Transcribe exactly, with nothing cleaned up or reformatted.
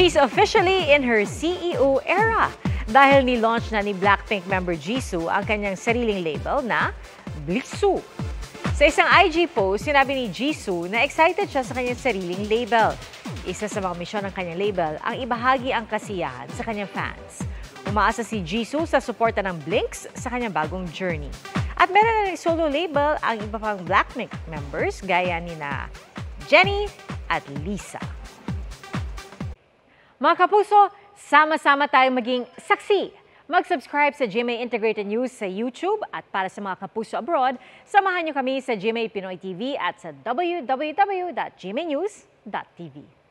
She's officially in her C E O era dahil ni-launch na ni Blackpink member Jisoo ang kanyang sariling label na Blissoo. Sa isang I G post, sinabi ni Jisoo na excited siya sa kanyang sariling label. Isa sa mga misyon ng kanyang label ang ibahagi ang kasiyahan sa kanyang fans. Umaasa si Jisoo sa suporta ng Blinks sa kanyang bagong journey. At meron na rin solo label ang iba pang Blackpink members gaya ni na Jennie at Lisa. Mga kapuso, sama-sama tayong maging saksi. Mag-subscribe sa G M A Integrated News sa YouTube at para sa mga kapuso abroad, samahan niyo kami sa G M A Pinoy T V at sa w w w dot g m a news dot t v.